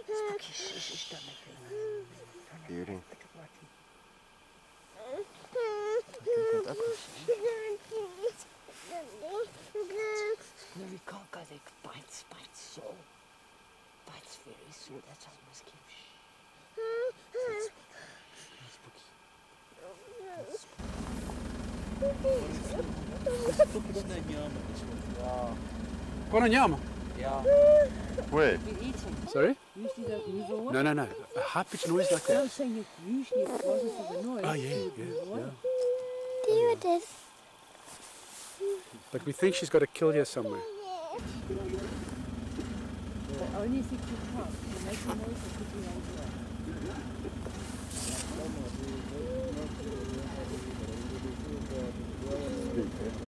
Spooky, shh, don't make it. Beauty. Look at Watty. No, we can't go there. Bites sore. Bites very sore. That's how we must keep. Qual nyama? Yeah. Where? We eat him. Sorry? Usually don't use all. No. A high-pitched noise like No, that. I'm saying it usually it wasn't for the noise. Oh, yeah. There it is. But we think she's got a kill here somewhere. The only thing you can't, you make a noise and put your hands away.